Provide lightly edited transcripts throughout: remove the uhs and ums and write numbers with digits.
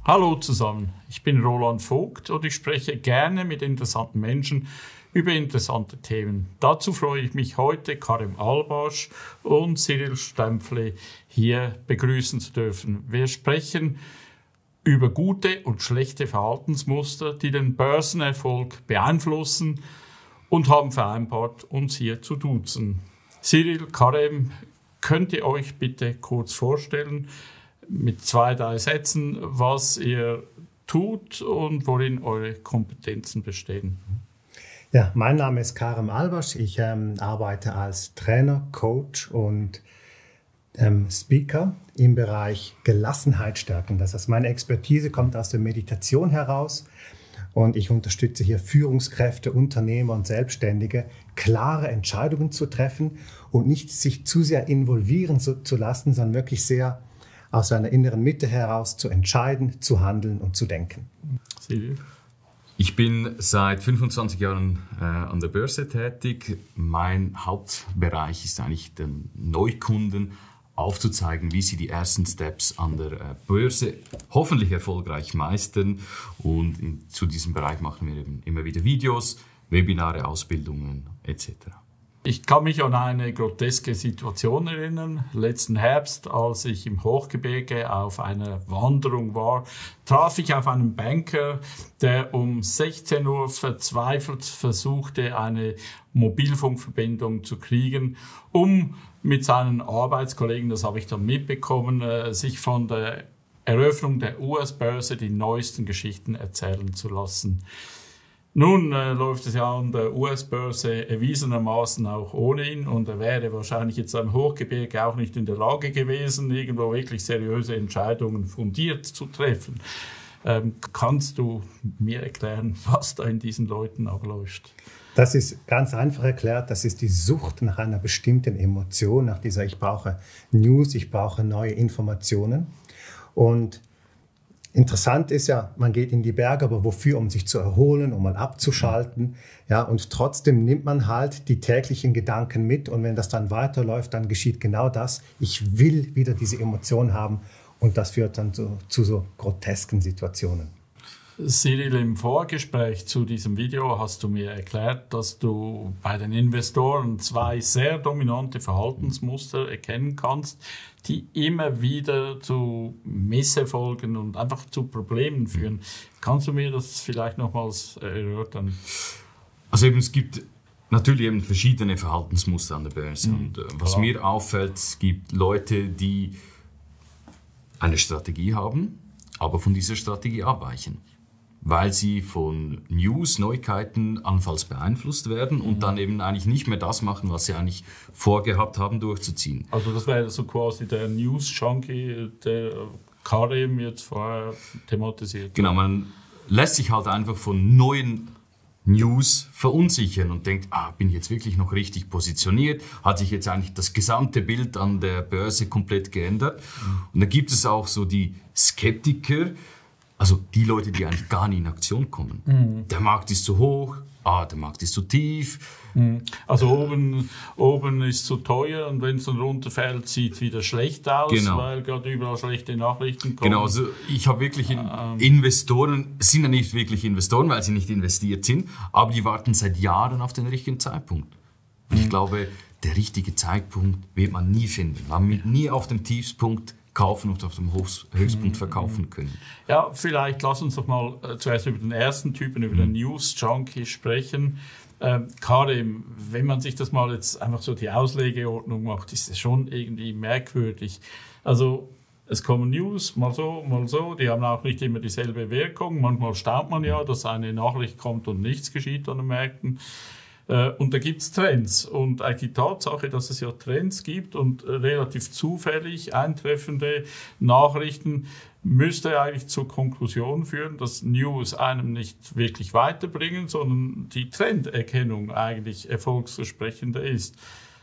Hallo zusammen, ich bin Roland Vogt und ich spreche gerne mit interessanten Menschen über interessante Themen. Dazu freue ich mich heute, Karim Albasch und Cyril Stempfli hier begrüßen zu dürfen. Wir sprechen über gute und schlechte Verhaltensmuster, die den Börsenerfolg beeinflussen, und haben vereinbart, uns hier zu duzen. Cyril, Karim, könnt ihr euch bitte kurz vorstellen, mit 2, 3 Sätzen, was ihr tut und worin eure Kompetenzen bestehen? Ja, mein Name ist Karim Albasch. Ich arbeite als Trainer, Coach und Speaker im Bereich Gelassenheit stärken. Das heißt, meine Expertise kommt aus der Meditation heraus und ich unterstütze hier Führungskräfte, Unternehmer und Selbstständige, klare Entscheidungen zu treffen und nicht sich zu sehr involvieren zu lassen, sondern wirklich sehr aus seiner inneren Mitte heraus zu entscheiden, zu handeln und zu denken. Ich bin seit 25 Jahren an der Börse tätig. Mein Hauptbereich ist eigentlich den Neukunden aufzuzeigen, wie sie die ersten Steps an der Börse hoffentlich erfolgreich meistern. Und zu diesem Bereich machen wir eben immer wieder Videos, Webinare, Ausbildungen etc. Ich kann mich an eine groteske Situation erinnern. Letzten Herbst, als ich im Hochgebirge auf einer Wanderung war, traf ich auf einen Banker, der um 16 Uhr verzweifelt versuchte, eine Mobilfunkverbindung zu kriegen, um mit seinen Arbeitskollegen, das habe ich dann mitbekommen, sich von der Eröffnung der US-Börse die neuesten Geschichten erzählen zu lassen. Nun läuft es ja an der US-Börse erwiesenermaßen auch ohne ihn, und er wäre wahrscheinlich jetzt am Hochgebirge auch nicht in der Lage gewesen, irgendwo wirklich seriöse Entscheidungen fundiert zu treffen. Kannst du mir erklären, was da in diesen Leuten abläuft? Das ist ganz einfach erklärt, das ist die Sucht nach einer bestimmten Emotion, nach dieser ich brauche News, ich brauche neue Informationen. Und interessant ist ja, man geht in die Berge, aber wofür? Um sich zu erholen, um mal abzuschalten. Ja, und trotzdem nimmt man halt die täglichen Gedanken mit, und wenn das dann weiterläuft, dann geschieht genau das. Ich will wieder diese Emotion haben, und das führt dann zu so grotesken Situationen. Cyril, im Vorgespräch zu diesem Video hast du mir erklärt, dass du bei den Investoren 2 sehr dominante Verhaltensmuster erkennen kannst, die immer wieder zu Misserfolgen und einfach zu Problemen führen. Kannst du mir das vielleicht nochmals erörtern? Also eben, es gibt natürlich eben verschiedene Verhaltensmuster an der Börse. Und was mir auffällt, es gibt Leute, die eine Strategie haben, aber von dieser Strategie abweichen, weil sie von News, Neuigkeiten allenfalls beeinflusst werden und dann eben eigentlich nicht mehr das machen, was sie eigentlich vorgehabt haben durchzuziehen. Also das wäre so quasi der News-Junkie, der Karim jetzt vorher thematisiert. Genau, man lässt sich halt einfach von neuen News verunsichern und denkt, bin ich jetzt wirklich noch richtig positioniert? Hat sich jetzt eigentlich das gesamte Bild an der Börse komplett geändert? Und da gibt es auch so die Skeptiker, also die Leute, die eigentlich gar nicht in Aktion kommen. Der Markt ist zu hoch, der Markt ist zu tief. Also oben ist zu teuer, und wenn es dann runterfällt, sieht es wieder schlecht aus, weil gerade überall schlechte Nachrichten kommen. Genau, also ich habe wirklich Investoren, sind ja nicht wirklich Investoren, weil sie nicht investiert sind, aber die warten seit Jahren auf den richtigen Zeitpunkt. Und ich glaube, der richtige Zeitpunkt wird man nie finden. Man wird nie auf dem Tiefspunkt kaufen und auf dem Höchstpunkt verkaufen können. Ja, vielleicht lass uns doch mal zuerst über den ersten Typen, über den News-Junkie sprechen. Karim, wenn man sich das mal jetzt einfach so die Auslegeordnung macht, ist es schon irgendwie merkwürdig. Also es kommen News, mal so, die haben auch nicht immer dieselbe Wirkung. Manchmal staunt man ja, dass eine Nachricht kommt und nichts geschieht an den Märkten. Und da gibt es Trends, und die Tatsache, dass es ja Trends gibt und relativ zufällig eintreffende Nachrichten, müsste eigentlich zur Konklusion führen, dass News einem nicht wirklich weiterbringen, sondern die Trenderkennung eigentlich erfolgsversprechender ist.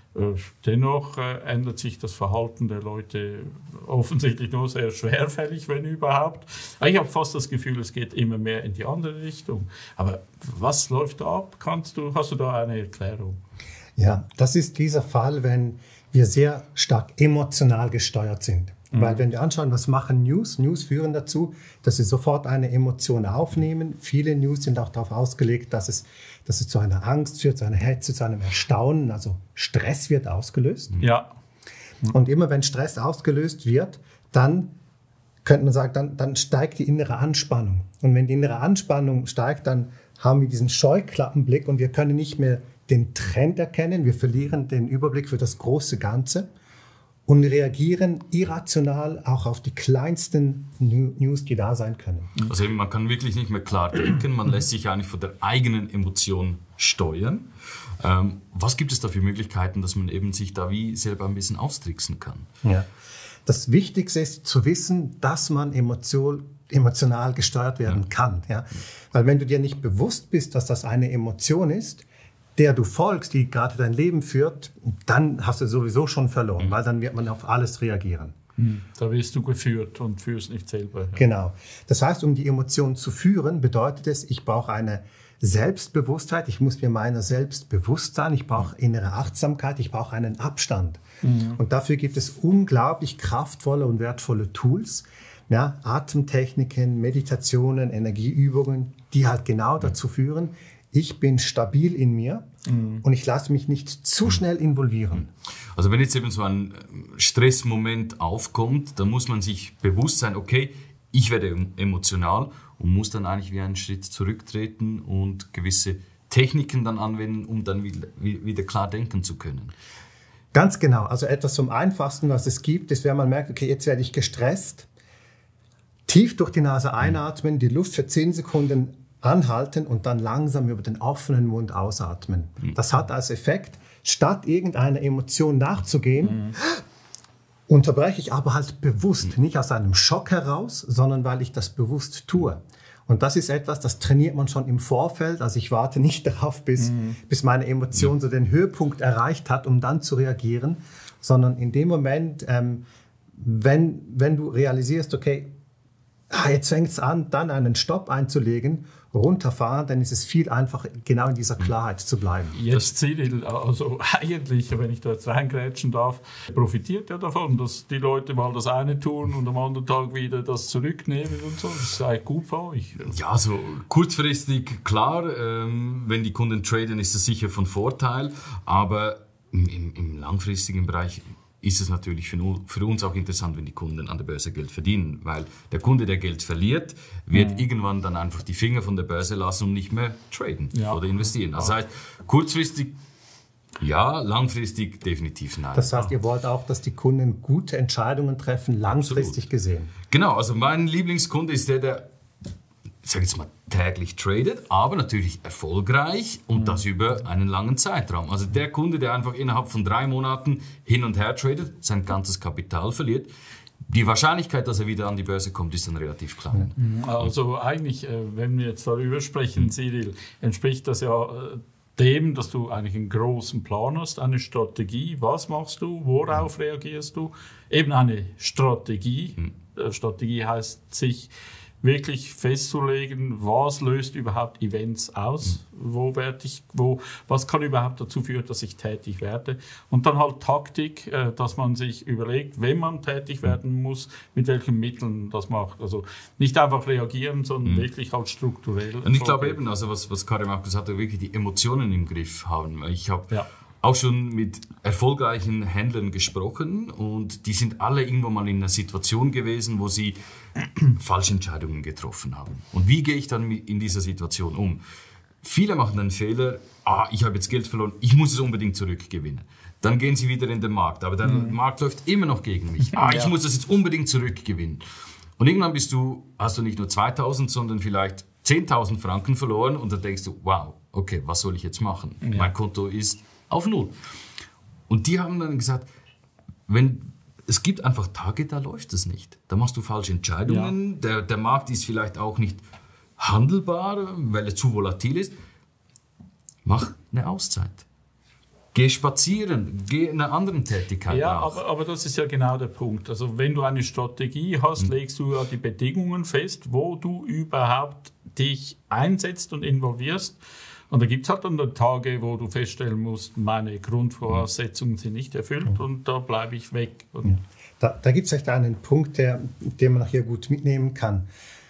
Dennoch ändert sich das Verhalten der Leute offensichtlich nur sehr schwerfällig, wenn überhaupt. Ich habe fast das Gefühl, es geht immer mehr in die andere Richtung. Aber was läuft da ab? Hast du da eine Erklärung? Ja, das ist dieser Fall, wenn wir sehr stark emotional gesteuert sind. Weil wenn wir anschauen, was machen News? News führen dazu, dass sie sofort eine Emotion aufnehmen. Viele News sind auch darauf ausgelegt, dass es zu einer Angst führt, zu einer Hetze, zu einem Erstaunen. Also Stress wird ausgelöst. Ja. Und immer wenn Stress ausgelöst wird, dann könnte man sagen, dann steigt die innere Anspannung. Und wenn die innere Anspannung steigt, dann haben wir diesen Scheuklappenblick und wir können nicht mehr den Trend erkennen. Wir verlieren den Überblick für das große Ganze und reagieren irrational auch auf die kleinsten News, die da sein können. Also eben, man kann wirklich nicht mehr klar denken, man lässt sich eigentlich von der eigenen Emotion steuern. Was gibt es da für Möglichkeiten, dass man eben sich da wie selber ein bisschen austricksen kann? Ja. Das Wichtigste ist zu wissen, dass man emotional gesteuert werden kann. Ja? Weil wenn du dir nicht bewusst bist, dass das eine Emotion ist, der du folgst, die gerade dein Leben führt, dann hast du sowieso schon verloren, weil dann wird man auf alles reagieren. Da wirst du geführt und führst nicht selber. Ja. Genau. Das heißt, um die Emotion zu führen, bedeutet es, ich brauche eine Selbstbewusstheit, ich muss mir meiner selbst bewusst sein, ich brauche innere Achtsamkeit, ich brauche einen Abstand. Und dafür gibt es unglaublich kraftvolle und wertvolle Tools, ja, Atemtechniken, Meditationen, Energieübungen, die halt genau dazu führen, ich bin stabil in mir und ich lasse mich nicht zu schnell involvieren. Also wenn jetzt eben so ein Stressmoment aufkommt, dann muss man sich bewusst sein, okay, ich werde emotional und muss dann eigentlich wie einen Schritt zurücktreten und gewisse Techniken dann anwenden, um dann wieder klar denken zu können. Ganz genau. Also etwas zum Einfachsten, was es gibt, ist, wenn man merkt, okay, jetzt werde ich gestresst, tief durch die Nase einatmen, die Luft für 10 Sekunden anhalten und dann langsam über den offenen Mund ausatmen. Das hat als Effekt, statt irgendeiner Emotion nachzugehen, unterbreche ich aber halt bewusst, nicht aus einem Schock heraus, sondern weil ich das bewusst tue. Und das ist etwas, das trainiert man schon im Vorfeld. Also ich warte nicht darauf, bis meine Emotion so den Höhepunkt erreicht hat, um dann zu reagieren, sondern in dem Moment, wenn du realisierst, okay, jetzt fängt es an, dann einen Stopp einzulegen, runterfahren, dann ist es viel einfacher, genau in dieser Klarheit zu bleiben. Jetzt Cyril, also eigentlich, wenn ich da jetzt reingrätschen darf, profitiert ja davon, dass die Leute mal das eine tun und am anderen Tag wieder das zurücknehmen und so. Das ist eigentlich gut für euch. Ja, so kurzfristig, klar, wenn die Kunden traden, ist das sicher von Vorteil, aber im langfristigen Bereich ist es natürlich für uns auch interessant, wenn die Kunden an der Börse Geld verdienen, weil der Kunde, der Geld verliert, wird irgendwann dann einfach die Finger von der Börse lassen und nicht mehr traden oder investieren. Das heißt, kurzfristig ja, langfristig definitiv nein. Das heißt, ihr wollt auch, dass die Kunden gute Entscheidungen treffen, langfristig gesehen. Genau, also mein Lieblingskunde ist der ich sage jetzt mal, täglich tradet, aber natürlich erfolgreich und das über einen langen Zeitraum. Also der Kunde, der einfach innerhalb von 3 Monaten hin und her tradet, sein ganzes Kapital verliert, die Wahrscheinlichkeit, dass er wieder an die Börse kommt, ist dann relativ klein. Also eigentlich, wenn wir jetzt darüber sprechen, Cyril, entspricht das ja dem, dass du eigentlich einen großen Plan hast, eine Strategie. Was machst du? Worauf reagierst du? Eben eine Strategie. Strategie heißt, sich wirklich festzulegen, was löst überhaupt Events aus, was kann überhaupt dazu führen, dass ich tätig werde. Und dann halt Taktik, dass man sich überlegt, wenn man tätig werden muss, mit welchen Mitteln das macht. Also nicht einfach reagieren, sondern wirklich halt strukturell. Und ich glaube eben, also was Karim auch gesagt hat, wirklich die Emotionen im Griff haben. Ich habe auch schon mit erfolgreichen Händlern gesprochen und die sind alle irgendwann mal in einer Situation gewesen, wo sie falsche Entscheidungen getroffen haben. Und wie gehe ich dann in dieser Situation um? Viele machen den Fehler, ich habe jetzt Geld verloren, ich muss es unbedingt zurückgewinnen. Dann gehen sie wieder in den Markt, aber der Markt läuft immer noch gegen mich. Ich muss das jetzt unbedingt zurückgewinnen. Und irgendwann hast du nicht nur 2.000, sondern vielleicht 10.000 Franken verloren und dann denkst du, wow, okay, was soll ich jetzt machen? Ja. Mein Konto ist auf Null. Und die haben dann gesagt, es gibt einfach Tage, da läuft es nicht. Da machst du falsche Entscheidungen. Ja. Der Markt ist vielleicht auch nicht handelbar, weil er zu volatil ist. Mach eine Auszeit. Geh spazieren, geh in einer anderen Tätigkeit nach. Aber das ist ja genau der Punkt. Also wenn du eine Strategie hast, legst du ja die Bedingungen fest, wo du überhaupt dich einsetzt und involvierst. Und da gibt es halt dann Tage, wo du feststellen musst, meine Grundvoraussetzungen sind nicht erfüllt und da bleibe ich weg. Da gibt es echt einen Punkt, den man hier gut mitnehmen kann.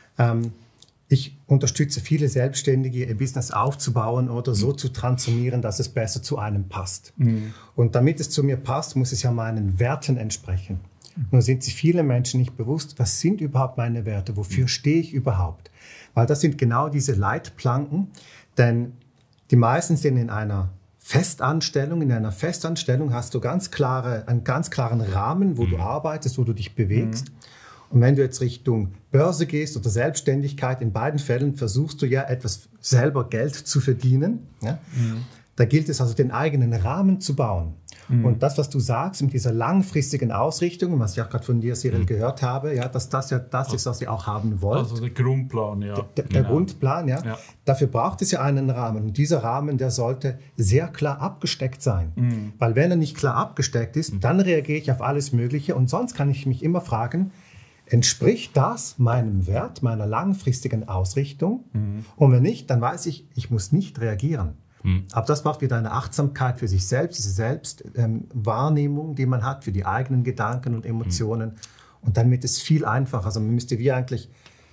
Ich unterstütze viele Selbstständige, ihr Business aufzubauen oder so zu transformieren, dass es besser zu einem passt. Und damit es zu mir passt, muss es ja meinen Werten entsprechen. Nur sind sich viele Menschen nicht bewusst, was sind überhaupt meine Werte, wofür stehe ich überhaupt? Weil das sind genau diese Leitplanken, denn die meisten sind in einer Festanstellung. In einer Festanstellung hast du einen ganz klaren Rahmen, wo du arbeitest, wo du dich bewegst. Und wenn du jetzt Richtung Börse gehst oder Selbstständigkeit, in beiden Fällen versuchst du ja etwas selber Geld zu verdienen. Ja? Da gilt es also, den eigenen Rahmen zu bauen. Und das, was du sagst, mit dieser langfristigen Ausrichtung, was ich auch gerade von dir, Cyril, gehört habe, ja, dass das ja das ist, was ihr auch haben wollt. Also der Grundplan, ja. Der Grundplan, ja. Dafür braucht es ja einen Rahmen. Und dieser Rahmen, der sollte sehr klar abgesteckt sein. Weil wenn er nicht klar abgesteckt ist, dann reagiere ich auf alles Mögliche. Und sonst kann ich mich immer fragen, entspricht das meinem Wert, meiner langfristigen Ausrichtung? Und wenn nicht, dann weiß ich, ich muss nicht reagieren. Aber das braucht wieder eine Achtsamkeit für sich selbst, diese Selbstwahrnehmung, die man hat für die eigenen Gedanken und Emotionen. Und dann wird es viel einfacher. Also man müsste wie eigentlich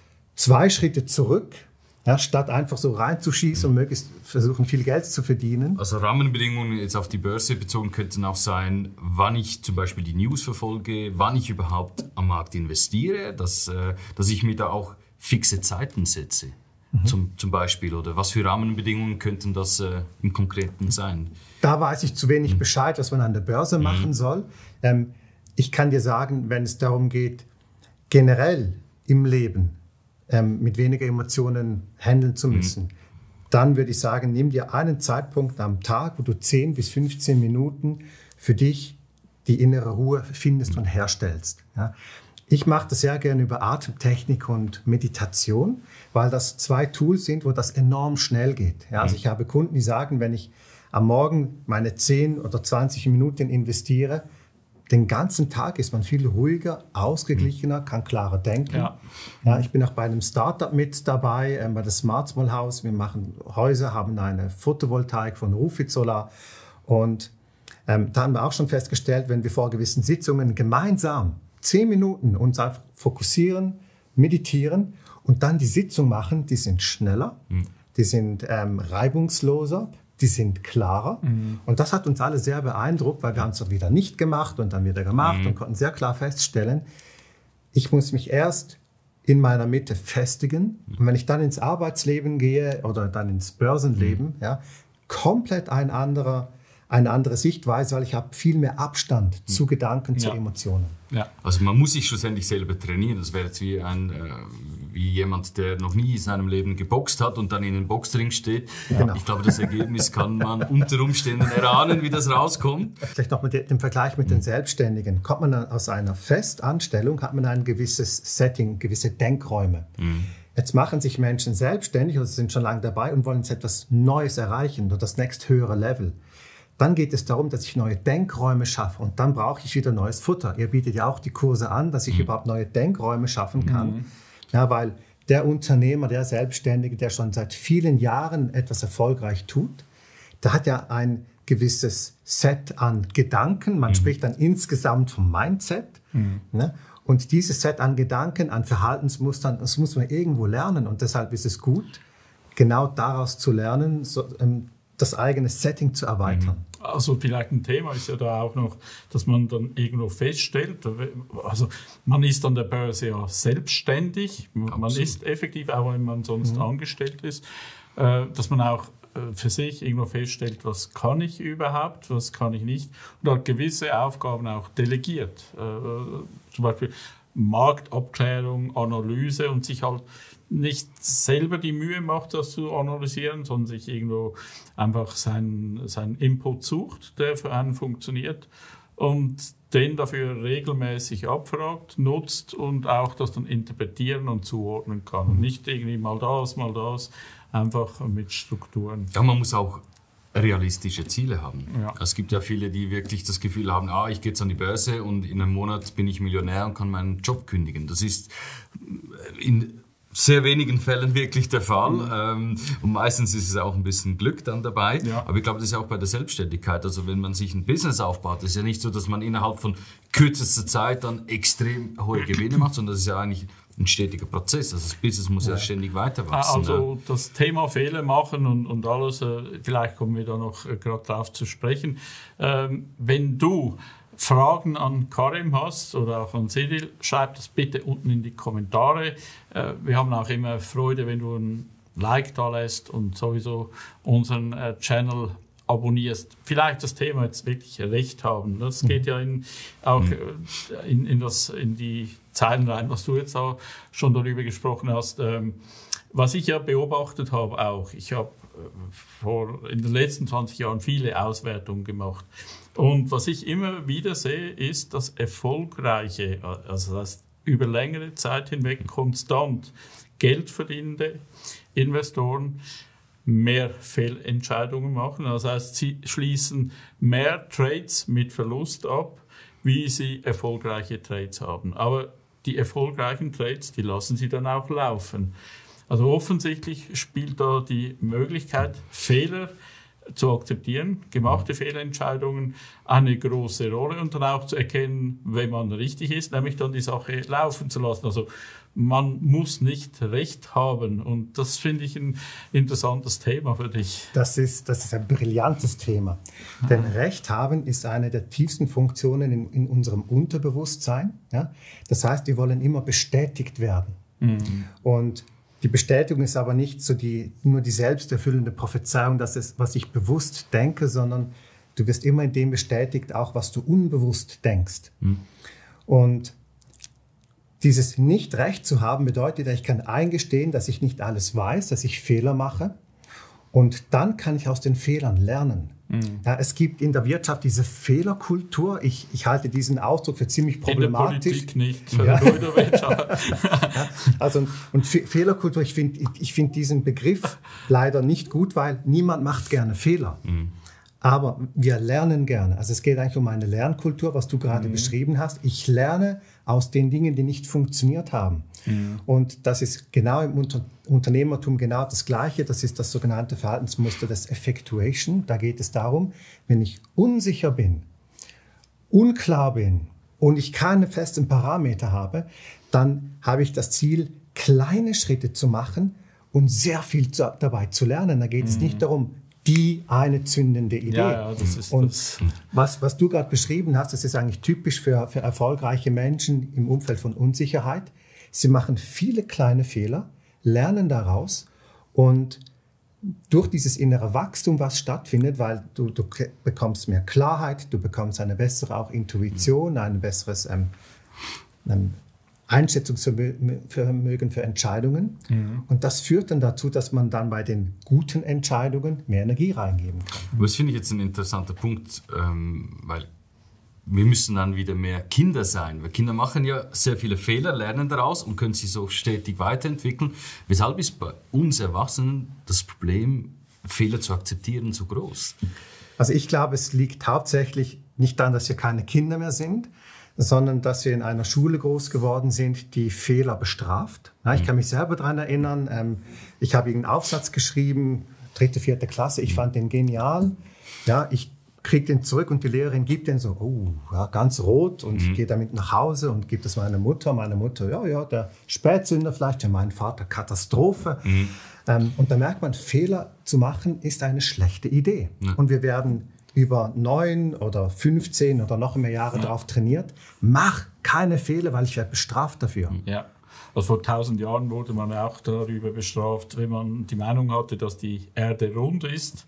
2 Schritte zurück, ja, statt einfach so reinzuschießen und möglichst versuchen, viel Geld zu verdienen. Also Rahmenbedingungen jetzt auf die Börse bezogen könnten auch sein, wann ich zum Beispiel die News verfolge, wann ich überhaupt am Markt investiere, dass ich mir da auch fixe Zeiten setze. Zum Beispiel, oder was für Rahmenbedingungen könnten das im Konkreten sein? Da weiß ich zu wenig Bescheid, was man an der Börse machen soll. Ich kann dir sagen, wenn es darum geht, generell im Leben mit weniger Emotionen handeln zu müssen, dann würde ich sagen, nimm dir einen Zeitpunkt am Tag, wo du 10 bis 15 Minuten für dich die innere Ruhe findest und herstellst. Ja? Ich mache das sehr gerne über Atemtechnik und Meditation, weil das 2 Tools sind, wo das enorm schnell geht. Ja, also ich habe Kunden, die sagen, wenn ich am Morgen meine 10 oder 20 Minuten investiere, den ganzen Tag ist man viel ruhiger, ausgeglichener, kann klarer denken. Ja, ich bin auch bei einem Startup mit dabei, bei der Smart Small House. Wir machen Häuser, haben eine Photovoltaik von Rufit Solar. Und da haben wir auch schon festgestellt, wenn wir vor gewissen Sitzungen gemeinsam 10 Minuten uns einfach fokussieren, meditieren und dann die Sitzung machen, die sind schneller, die sind reibungsloser, die sind klarer. Und das hat uns alle sehr beeindruckt, weil wir haben es dann wieder nicht gemacht und dann wieder gemacht und konnten sehr klar feststellen, ich muss mich erst in meiner Mitte festigen. Und wenn ich dann ins Arbeitsleben gehe oder dann ins Börsenleben, ja, komplett eine andere Sichtweise, weil ich habe viel mehr Abstand zu Gedanken, zu Emotionen. Ja. Also man muss sich schlussendlich selber trainieren. Das wäre jetzt wie jemand, der noch nie in seinem Leben geboxt hat und dann in den Boxring steht. Genau. Ich glaube, das Ergebnis kann man unter Umständen erahnen, wie das rauskommt. Vielleicht noch mit dem Vergleich mit den Selbstständigen. Kommt man dann aus einer Festanstellung, hat man ein gewisses Setting, gewisse Denkräume. Jetzt machen sich Menschen selbstständig oder sind schon lange dabei und wollen jetzt etwas Neues erreichen oder das nächst höhere Level. Dann geht es darum, dass ich neue Denkräume schaffe und dann brauche ich wieder neues Futter. Ihr bietet ja auch die Kurse an, dass ich überhaupt neue Denkräume schaffen kann. Ja, weil der Unternehmer, der Selbstständige, der schon seit vielen Jahren etwas erfolgreich tut, der hat ja ein gewisses Set an Gedanken. Man spricht dann insgesamt vom Mindset. Ne? Und dieses Set an Gedanken, an Verhaltensmustern, das muss man irgendwo lernen. Und deshalb ist es gut, genau daraus zu lernen, das eigene Setting zu erweitern. Also vielleicht ein Thema ist ja da auch noch, dass man dann irgendwo feststellt, also man ist an der Börse ja selbstständig, man ist effektiv, auch wenn man sonst angestellt ist, dass man auch für sich irgendwo feststellt, was kann ich überhaupt, was kann ich nicht und halt gewisse Aufgaben auch delegiert. Zum Beispiel Marktabklärung, Analyse und sich halt nicht selber die Mühe macht, das zu analysieren, sondern sich irgendwo einfach seinen Input sucht, der für einen funktioniert und den dafür regelmäßig abfragt, nutzt und auch das dann interpretieren und zuordnen kann. Und nicht irgendwie mal das, einfach mit Strukturen. Ja, man muss auch realistische Ziele haben. Ja. Es gibt ja viele, die wirklich das Gefühl haben, ich gehe jetzt an die Börse und in einem Monat bin ich Millionär und kann meinen Job kündigen. Das ist sehr wenigen Fällen wirklich der Fall. Und meistens ist es auch ein bisschen Glück dann dabei. Ja. Aber ich glaube, das ist auch bei der Selbstständigkeit. Also wenn man sich ein Business aufbaut, ist ja nicht so, dass man innerhalb von kürzester Zeit dann extrem hohe Gewinne macht, sondern das ist ja eigentlich ein stetiger Prozess. Also das Business muss ja ständig weiter wachsen. Also das Thema Fehler machen und alles, vielleicht kommen wir da noch gerade drauf zu sprechen. Wenn du Fragen an Karim hast oder auch an Cyril, schreib das bitte unten in die Kommentare. Wir haben auch immer Freude, wenn du ein Like da lässt und sowieso unseren Channel abonnierst. Vielleicht das Thema jetzt wirklich recht haben. Das geht ja auch in die Zeilen rein, was du jetzt auch schon darüber gesprochen hast. Was ich ja beobachtet habe auch, ich habe in den letzten 20 Jahren viele Auswertungen gemacht. Und was ich immer wieder sehe, ist, dass erfolgreiche, also das über längere Zeit hinweg konstant Geld verdienende Investoren mehr Fehlentscheidungen machen. Das heißt, sie schließen mehr Trades mit Verlust ab, wie sie erfolgreiche Trades haben. Aber die erfolgreichen Trades, die lassen sie dann auch laufen. Also offensichtlich spielt da die Möglichkeit, Fehler zu akzeptieren, gemachte Fehlentscheidungen, eine große Rolle und dann auch zu erkennen, wenn man richtig ist, nämlich dann die Sache laufen zu lassen. Also man muss nicht Recht haben und das finde ich ein interessantes Thema für dich. Das ist ein brillantes Thema, denn Recht haben ist eine der tiefsten Funktionen in unserem Unterbewusstsein. Ja? Das heißt, wir wollen immer bestätigt werden. Und die Bestätigung ist aber nicht so nur die selbsterfüllende Prophezeiung, dass es, was ich bewusst denke, sondern du wirst immer in dem bestätigt, auch was du unbewusst denkst. Und dieses Nicht-Recht zu haben bedeutet, ich kann eingestehen, dass ich nicht alles weiß, dass ich Fehler mache. Und dann kann ich aus den Fehlern lernen. Ja, es gibt in der Wirtschaft diese Fehlerkultur. Ich halte diesen Ausdruck für ziemlich problematisch. In der Politik nicht, nur in der Wirtschaft. Ja, also, und Fehlerkultur, ich find diesen Begriff leider nicht gut, weil niemand macht gerne Fehler. Aber wir lernen gerne. Also es geht eigentlich um eine Lernkultur, was du gerade beschrieben hast. Ich lerne aus den Dingen, die nicht funktioniert haben. Und das ist genau im Unternehmertum genau das Gleiche. Das ist das sogenannte Verhaltensmuster des Effectuation. Da geht es darum, wenn ich unsicher bin, unklar bin und ich keine festen Parameter habe, dann habe ich das Ziel, kleine Schritte zu machen und sehr viel dabei zu lernen. Da geht es nicht darum, die eine zündende Idee. Ja, das ist und das. Was du gerade beschrieben hast, das ist eigentlich typisch für erfolgreiche Menschen im Umfeld von Unsicherheit. Sie machen viele kleine Fehler, lernen daraus und durch dieses innere Wachstum, was stattfindet, weil du bekommst mehr Klarheit, du bekommst eine bessere auch Intuition, ein besseres Einschätzungsvermögen für Entscheidungen. Und das führt dann dazu, dass man dann bei den guten Entscheidungen mehr Energie reingeben kann. Das finde ich jetzt ein interessanter Punkt, weil wir müssen dann wieder mehr Kinder sein. Weil Kinder machen ja sehr viele Fehler, lernen daraus und können sich so stetig weiterentwickeln. Weshalb ist bei uns Erwachsenen das Problem, Fehler zu akzeptieren, so groß? Also ich glaube, es liegt hauptsächlich nicht daran, dass wir keine Kinder mehr sind, sondern dass wir in einer Schule groß geworden sind, die Fehler bestraft. Ja, ich kann mich selber daran erinnern, ich habe einen Aufsatz geschrieben, 3., 4. Klasse, ich fand den genial. Ja, ich kriege den zurück und die Lehrerin gibt den so, ganz rot und gehe damit nach Hause und gibt es meiner Mutter. Meine Mutter, ja, der Spätsünder vielleicht, für meinen Vater Katastrophe. Und da merkt man, Fehler zu machen ist eine schlechte Idee. Und wir werden über 9 oder 15 oder noch mehr Jahre darauf trainiert, mach keine Fehler, weil ich werde bestraft dafür. Ja. Also vor 1000 Jahren wurde man auch darüber bestraft, wenn man die Meinung hatte, dass die Erde rund ist.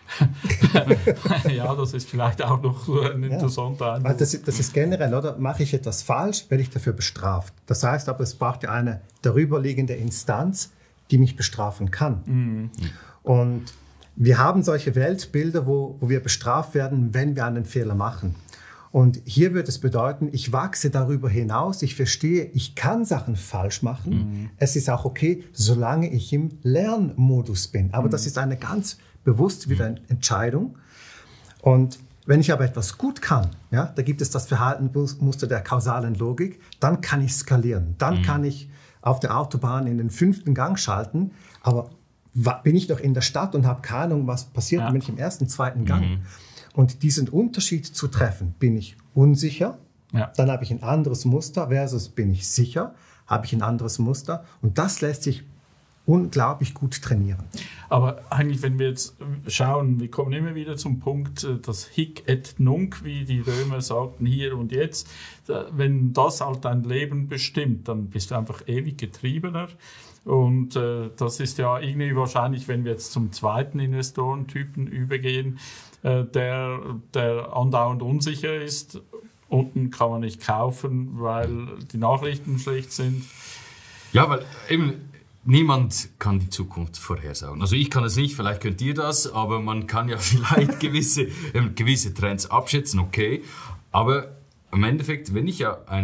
Ja, das ist vielleicht auch noch ein interessanter Eindruck. Das ist generell, oder? Mache ich etwas falsch, werde ich dafür bestraft. Das heißt aber, es braucht ja eine darüberliegende Instanz, die mich bestrafen kann. Und wir haben solche Weltbilder, wo wir bestraft werden, wenn wir einen Fehler machen. Und hier wird es bedeuten, ich wachse darüber hinaus, ich verstehe, ich kann Sachen falsch machen. Es ist auch okay, solange ich im Lernmodus bin. Aber das ist eine ganz bewusste wieder Entscheidung. Und wenn ich aber etwas gut kann, ja, da gibt es das Verhaltensmuster der kausalen Logik, dann kann ich skalieren. Dann kann ich auf der Autobahn in den 5. Gang schalten, aber bin ich doch in der Stadt und habe keine Ahnung, was passiert, wenn ich im 1., 2. Gang. Und diesen Unterschied zu treffen, bin ich unsicher, dann habe ich ein anderes Muster, versus bin ich sicher, habe ich ein anderes Muster. Und das lässt sich unglaublich gut trainieren. Aber eigentlich, wenn wir jetzt schauen, wir kommen immer wieder zum Punkt, das Hic et Nunc, wie die Römer sagten, hier und jetzt. Wenn das halt dein Leben bestimmt, dann bist du einfach ewig Getriebener. Und das ist ja irgendwie wahrscheinlich, wenn wir jetzt zum zweiten Investorentypen übergehen, der andauernd unsicher ist. Unten kann man nicht kaufen, weil die Nachrichten schlecht sind. Ja, weil eben niemand kann die Zukunft vorhersagen. Also ich kann es nicht, vielleicht könnt ihr das, aber man kann ja vielleicht gewisse Trends abschätzen, okay. Aber im Endeffekt, wenn ich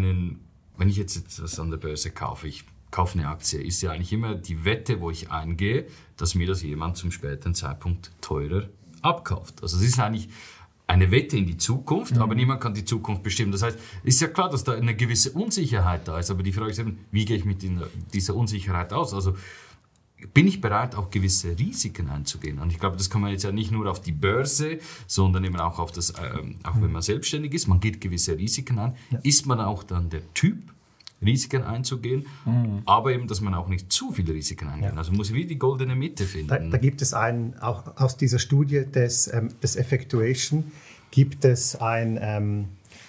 jetzt etwas an der Börse kaufe, ich kaufe eine Aktie, ist ja eigentlich immer die Wette, wo ich eingehe, dass mir das jemand zum späteren Zeitpunkt teurer abkauft. Also es ist eigentlich eine Wette in die Zukunft, aber niemand kann die Zukunft bestimmen. Das heißt, ist ja klar, dass da eine gewisse Unsicherheit da ist, aber die Frage ist eben, wie gehe ich mit dieser Unsicherheit aus? Also bin ich bereit, auch gewisse Risiken einzugehen? Und ich glaube, das kann man jetzt ja nicht nur auf die Börse, sondern eben auch auf das, auch wenn man selbstständig ist, man geht gewisse Risiken ein. Ja. Ist man auch dann der Typ, Risiken einzugehen, aber eben, dass man auch nicht zu viele Risiken eingeht. Also muss ich wie die goldene Mitte finden. Da gibt es auch aus dieser Studie des Effectuation gibt es eine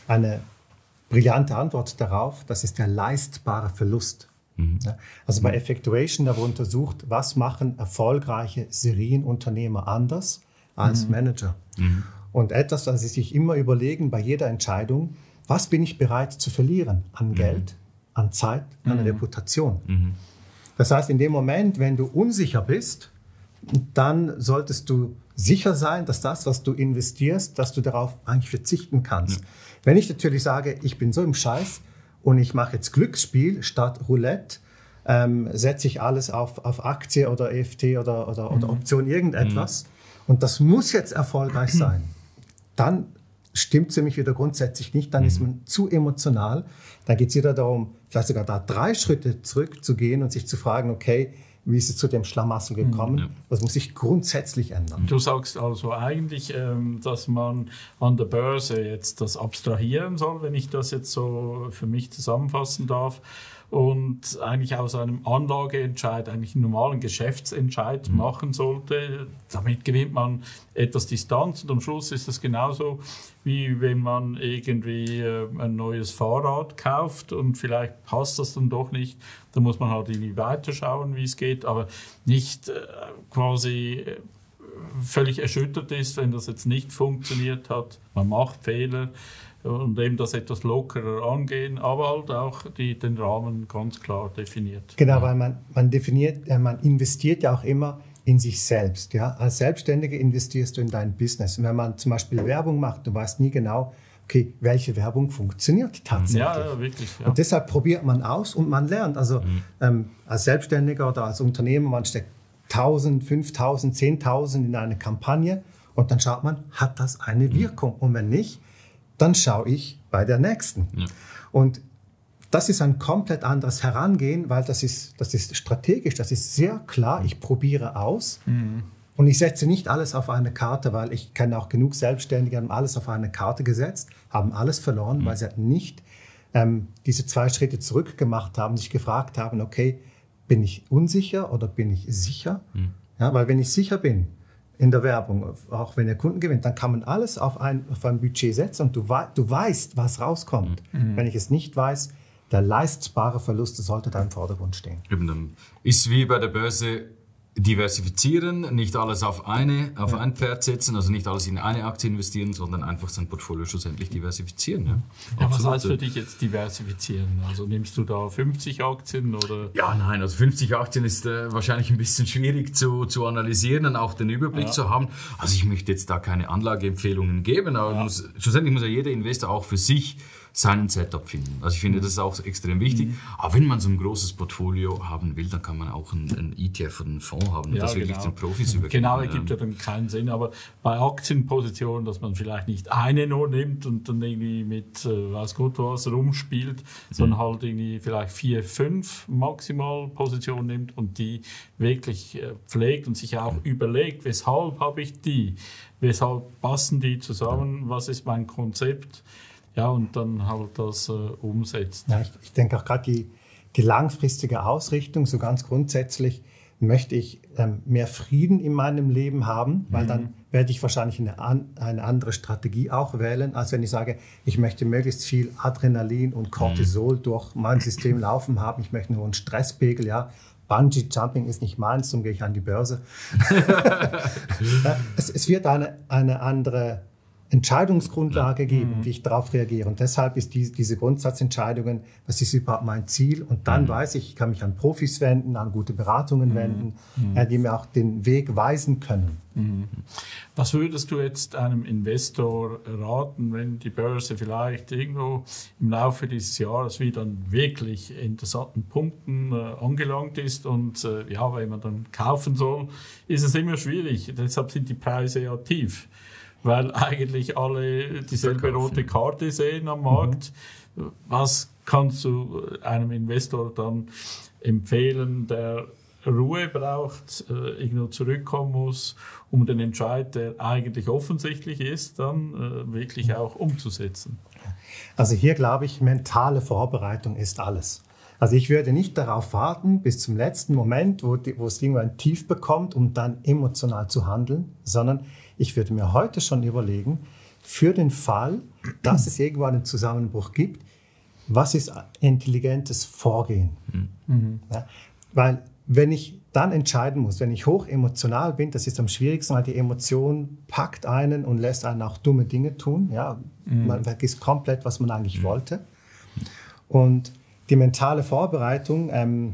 brillante Antwort darauf, das ist der leistbare Verlust. Ja, also bei Effectuation, da wurde untersucht, was machen erfolgreiche Serienunternehmer anders als Manager. Und etwas, das sie sich immer überlegen bei jeder Entscheidung, was bin ich bereit zu verlieren an Geld, an Zeit, an Reputation. Das heißt, in dem Moment, wenn du unsicher bist, dann solltest du sicher sein, dass das, was du investierst, dass du darauf eigentlich verzichten kannst. Wenn ich natürlich sage, ich bin so im Scheiß und ich mache jetzt Glücksspiel statt Roulette, setze ich alles auf Aktie oder EFT oder Option irgendetwas und das muss jetzt erfolgreich sein, dann stimmt für mich wieder grundsätzlich nicht, dann ist man zu emotional. Dann geht es wieder darum, vielleicht sogar da 3 Schritte zurückzugehen und sich zu fragen, okay, wie ist es zu dem Schlamassel gekommen? Was muss sich grundsätzlich ändern? Du sagst also eigentlich, dass man an der Börse jetzt das abstrahieren soll, wenn ich das jetzt so für mich zusammenfassen darf. Und eigentlich aus einem Anlageentscheid, eigentlich einen normalen Geschäftsentscheid machen sollte. Damit gewinnt man etwas Distanz und am Schluss ist das genauso, wie wenn man irgendwie ein neues Fahrrad kauft und vielleicht passt das dann doch nicht. Da muss man halt irgendwie weiterschauen, wie es geht, aber nicht quasi völlig erschüttert ist, wenn das jetzt nicht funktioniert hat. Man macht Fehler. Und eben das etwas lockerer angehen, aber halt auch den Rahmen ganz klar definiert. Genau, weil man investiert ja auch immer in sich selbst. Ja? Als Selbstständiger investierst du in dein Business. Und wenn man zum Beispiel Werbung macht, du weißt nie genau, okay, welche Werbung funktioniert tatsächlich. Ja, wirklich. Ja. Und deshalb probiert man aus und man lernt. Also als Selbstständiger oder als Unternehmer, man steckt 1.000, 5.000, 10.000 in eine Kampagne und dann schaut man, hat das eine Wirkung? Und wenn nicht, dann schaue ich bei der nächsten. Ja. Und das ist ein komplett anderes Herangehen, weil das ist strategisch, das ist sehr klar, ich probiere aus und ich setze nicht alles auf eine Karte, weil ich kenne auch genug Selbstständige, haben alles auf eine Karte gesetzt, haben alles verloren, weil sie nicht diese 2 Schritte zurück gemacht haben, sich gefragt haben, okay, bin ich unsicher oder bin ich sicher? Ja, weil wenn ich sicher bin, in der Werbung, auch wenn der Kunden gewinnt, dann kann man alles auf ein Budget setzen und du weißt, was rauskommt. Wenn ich es nicht weiß, der leistbare Verlust sollte da im Vordergrund stehen. Eben, dann ist wie bei der Börse diversifizieren, nicht alles auf ein Pferd setzen, also nicht alles in eine Aktie investieren, sondern einfach sein Portfolio schlussendlich diversifizieren. Ja, was heißt für dich jetzt diversifizieren? Also nimmst du da 50 Aktien oder? Ja, nein, also 50 Aktien ist wahrscheinlich ein bisschen schwierig zu analysieren und auch den Überblick zu haben. Also ich möchte jetzt da keine Anlageempfehlungen geben, aber schlussendlich muss ja jeder Investor auch für sich seinen Setup finden. Also ich finde, das ist auch extrem wichtig. Aber wenn man so ein großes Portfolio haben will, dann kann man auch einen ETF oder einen Fonds haben, das wirklich den Profis übergeben. Genau, ergibt ja dann keinen Sinn. Aber bei Aktienpositionen, dass man vielleicht nicht eine nur nimmt und dann irgendwie mit weiß Gott was rumspielt, sondern halt irgendwie vielleicht 4, 5 maximal Positionen nimmt und die wirklich pflegt und sich auch überlegt, weshalb habe ich die, weshalb passen die zusammen, was ist mein Konzept, ja, und dann halt das umsetzt. Ja, ich denke auch gerade die langfristige Ausrichtung, so ganz grundsätzlich möchte ich mehr Frieden in meinem Leben haben, weil dann werde ich wahrscheinlich eine andere Strategie auch wählen, als wenn ich sage, ich möchte möglichst viel Adrenalin und Cortisol durch mein System laufen haben, ich möchte nur einen Stresspegel, ja. Bungee-Jumping ist nicht meins, darum gehe ich an die Börse. Es wird eine andere Entscheidungsgrundlage geben, wie ich darauf reagiere. Und deshalb ist diese Grundsatzentscheidungen, was ist überhaupt mein Ziel? Und dann weiß ich kann mich an Profis wenden, an gute Beratungen wenden, die mir auch den Weg weisen können. Was würdest du jetzt einem Investor raten, wenn die Börse vielleicht irgendwo im Laufe dieses Jahres wieder an wirklich interessanten Punkten angelangt ist und ja, wenn man dann kaufen soll, ist es immer schwierig. Deshalb sind die Preise ja tief, weil eigentlich alle dieselbe rote Karte sehen am Markt. Was kannst du einem Investor dann empfehlen, der Ruhe braucht, irgendwo zurückkommen muss, um den Entscheid, der eigentlich offensichtlich ist, dann wirklich auch umzusetzen? Also hier glaube ich, mentale Vorbereitung ist alles. Also ich würde nicht darauf warten bis zum letzten Moment, wo es irgendwann tief bekommt, um dann emotional zu handeln, sondern ich würde mir heute schon überlegen, für den Fall, dass es irgendwann einen Zusammenbruch gibt, was ist intelligentes Vorgehen? Ja, weil wenn ich dann entscheiden muss, wenn ich hoch emotional bin, das ist am schwierigsten, weil die Emotion packt einen und lässt einen auch dumme Dinge tun. Ja, man vergisst komplett, was man eigentlich wollte. Und die mentale Vorbereitung,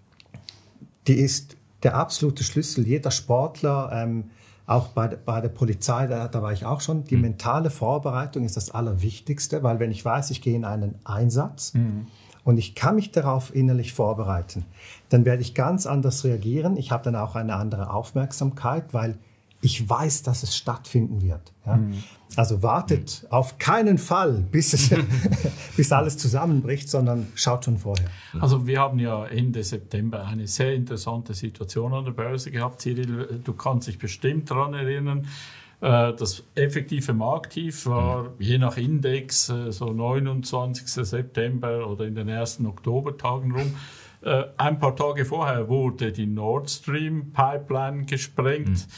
die ist der absolute Schlüssel. Jeder Sportler, auch bei der Polizei, da war ich auch schon, die mentale Vorbereitung ist das Allerwichtigste, weil wenn ich weiß, ich gehe in einen Einsatz und ich kann mich darauf innerlich vorbereiten, dann werde ich ganz anders reagieren. Ich habe dann auch eine andere Aufmerksamkeit, weil ich weiß, dass es stattfinden wird. Ja? Also wartet auf keinen Fall, bis alles zusammenbricht, sondern schaut schon vorher. Also wir haben ja Ende September eine sehr interessante Situation an der Börse gehabt. Cyril, du kannst dich bestimmt daran erinnern, das effektive Markttief war je nach Index so 29. September oder in den ersten Oktobertagen rum. Ein paar Tage vorher wurde die Nord Stream Pipeline gesprengt.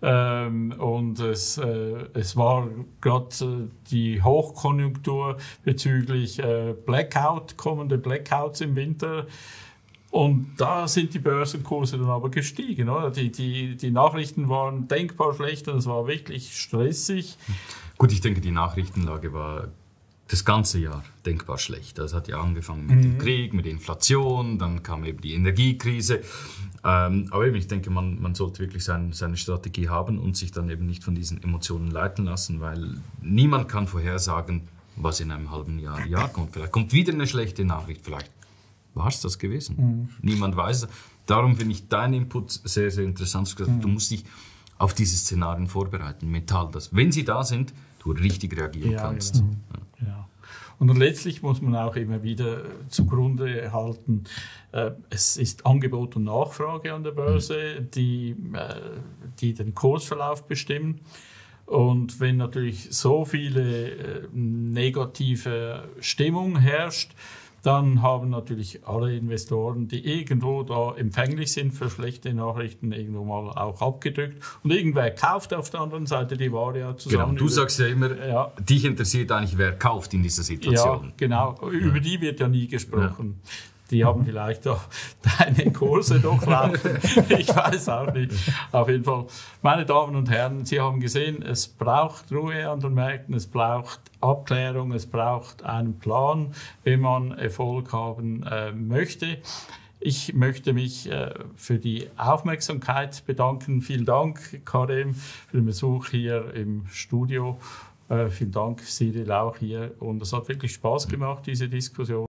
Und es war gerade die Hochkonjunktur bezüglich kommende Blackouts im Winter. Und da sind die Börsenkurse dann aber gestiegen. Oder? Die Nachrichten waren denkbar schlecht und es war wirklich stressig. Gut, ich denke, die Nachrichtenlage war das ganze Jahr denkbar schlecht. Das hat ja angefangen mit dem Krieg, mit der Inflation, dann kam eben die Energiekrise. Aber eben, ich denke, man sollte wirklich seine Strategie haben und sich dann eben nicht von diesen Emotionen leiten lassen, weil niemand kann vorhersagen, was in einem halben Jahr kommt. Vielleicht kommt wieder eine schlechte Nachricht, vielleicht war es das gewesen. Niemand weiß. Darum finde ich deinen Input sehr, sehr interessant. Du musst dich auf diese Szenarien vorbereiten, mental, dass, wenn sie da sind, du richtig reagieren kannst. Genau. Ja. Und letztlich muss man auch immer wieder zugrunde halten, es ist Angebot und Nachfrage an der Börse, die den Kursverlauf bestimmen. Und wenn natürlich so viele negative Stimmung herrscht, dann haben natürlich alle Investoren, die irgendwo da empfänglich sind für schlechte Nachrichten, irgendwo mal auch abgedrückt. Und irgendwer kauft auf der anderen Seite die Ware ja zusammen. Genau, du sagst ja immer, dich interessiert eigentlich, wer kauft in dieser Situation. Ja, genau. Über die wird ja nie gesprochen. Ja. Die haben vielleicht auch deine Kurse durchlaufen. Ich weiß auch nicht. Auf jeden Fall, meine Damen und Herren, Sie haben gesehen, es braucht Ruhe an den Märkten, es braucht Abklärung, es braucht einen Plan, wenn man Erfolg haben möchte. Ich möchte mich für die Aufmerksamkeit bedanken. Vielen Dank, Karim, für den Besuch hier im Studio. Vielen Dank, Cyril, auch hier. Und es hat wirklich Spaß gemacht, diese Diskussion.